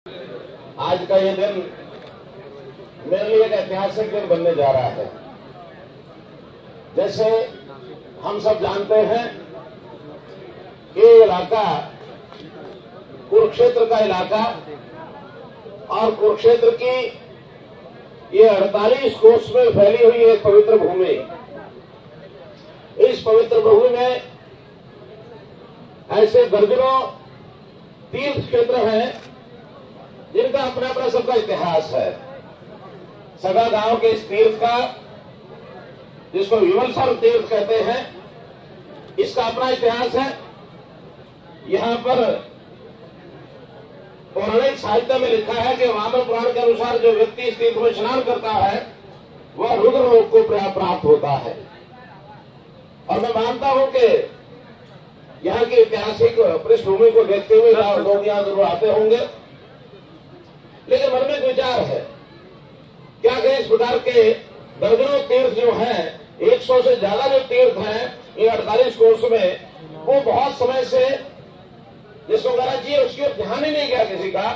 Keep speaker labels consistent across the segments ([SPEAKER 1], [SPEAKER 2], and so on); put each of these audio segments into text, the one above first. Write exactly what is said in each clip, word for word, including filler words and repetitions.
[SPEAKER 1] आज का ये दिन मेरे लिए एक ऐतिहासिक दिन बनने जा रहा है। जैसे हम सब जानते हैं, ये इलाका कुरुक्षेत्र का इलाका और कुरुक्षेत्र की ये अड़तालीस कोस में फैली हुई एक पवित्र भूमि। इस पवित्र भूमि में ऐसे दर्जनों तीर्थ क्षेत्र हैं जिनका अपना अपना सबका इतिहास है। सगा गांव के इस तीर्थ का, जिसको विमलसर तीर्थ कहते हैं, इसका अपना इतिहास है। यहां पर पौराणिक साहित्य में लिखा है कि वामन पुराण के अनुसार जो व्यक्ति इस तीर्थ में स्नान करता है वह रुद्र लोक को प्राप्त होता है। और मैं मानता हूं कि यहाँ की ऐतिहासिक पृष्ठभूमि को देखते हुए लोग यहाँ जरूर आते होंगे, लेकिन मन में एक विचार है, क्या कहें, इस प्रकार के दर्जनों तीर्थ जो हैं, एक सौ से ज्यादा जो तीर्थ हैं ये अड़तालीस कोस में, वो बहुत समय से जिसको कहना चाहिए उसकी ओर ध्यान ही नहीं गया किसी का।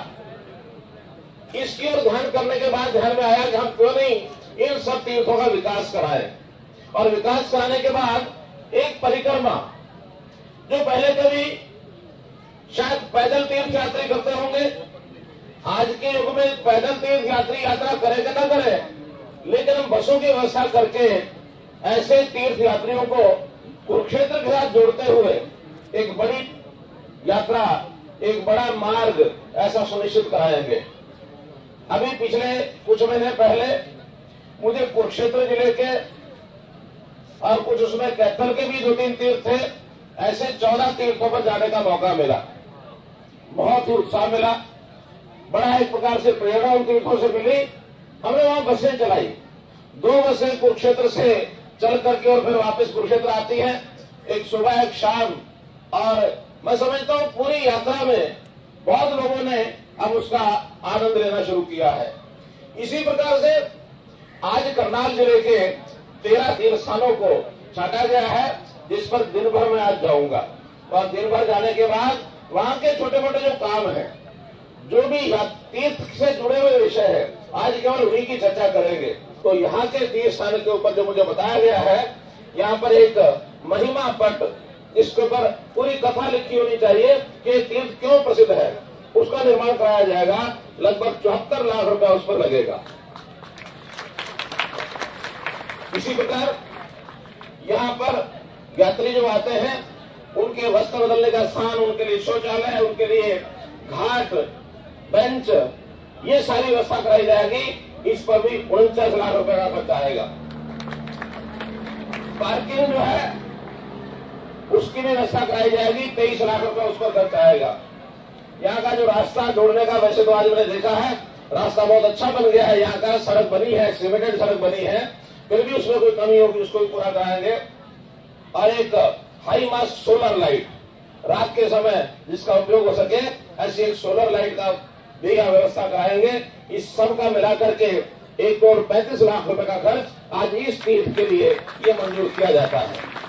[SPEAKER 1] इसकी ओर ध्यान करने के बाद ध्यान में आया कि हम क्यों नहीं इन सब तीर्थों का विकास कराएं। और विकास कराने के बाद एक परिक्रमा, जो पहले कभी शायद पैदल तीर्थ यात्री करते होंगे, आज के युग में पैदल तीर्थ यात्री यात्रा करे कि न करे, लेकिन हम बसों की व्यवस्था करके ऐसे तीर्थ यात्रियों को कुरुक्षेत्र के साथ जोड़ते हुए एक बड़ी यात्रा, एक बड़ा मार्ग ऐसा सुनिश्चित कराएंगे। अभी पिछले कुछ महीने पहले मुझे कुरुक्षेत्र जिले के और कुछ उसमें कैथल के भी दो तीन तीर्थ थे, ऐसे चौदह तीर्थों पर जाने का मौका मिला। बहुत ही उत्साह मिला, बड़ा एक प्रकार से प्रेरणा उन तीर्थों से मिली। हमने वहां बसें चलाई, दो बसें कुरुक्षेत्र से चल करके और फिर वापस कुरुक्षेत्र आती हैं, एक सुबह एक शाम। और मैं समझता हूं पूरी यात्रा में बहुत लोगों ने अब उसका आनंद लेना शुरू किया है। इसी प्रकार से आज करनाल जिले के तेरह तीर्थ स्थानों को छाटा गया है, जिस पर दिन भर मैं आज जाऊंगा। और दिन भर जाने के बाद वहां के छोटे मोटे जो काम है, जो भी तीर्थ से जुड़े हुए विषय है, आज केवल उन्हीं की चर्चा करेंगे। तो यहाँ के तीर्थ स्थान के ऊपर जो मुझे बताया गया है, यहाँ पर एक महिमा पट, इसके ऊपर पूरी कथा लिखी होनी चाहिए कि तीर्थ क्यों प्रसिद्ध है, उसका निर्माण कराया जाएगा। लगभग चौहत्तर लाख रुपया उस पर लगेगा। इसी प्रकार यहाँ पर यात्री जो आते हैं उनके वस्त्र बदलने का स्थान, उनके लिए शौचालय, उनके लिए घाट, बेंच, ये सारी व्यवस्था कराई जाएगी। इस पर भी उनचास लाख रुपए का खर्च आएगा। पार्किंग जो है उसकी भी व्यवस्था कराई जाएगी, तेईस लाख रुपए उस पर खर्च आएगा। यहाँ का जो रास्ता जोड़ने का, वैसे तो आज मैंने देखा है रास्ता बहुत अच्छा बन गया है, यहाँ का सड़क बनी है, सीमेंटेड सड़क बनी है, फिर भी उसमें कोई कमी होगी उसको भी पूरा कराएंगे। और एक हाई मास्ट सोलर लाइट, रात के समय जिसका उपयोग हो सके, ऐसी एक सोलर लाइट का भी व्यवस्था कराएंगे। इस सब का मिला करके एक करोड़ पैंतीस लाख रुपए का खर्च आज इस तीर्थ के लिए ये मंजूर किया जाता है।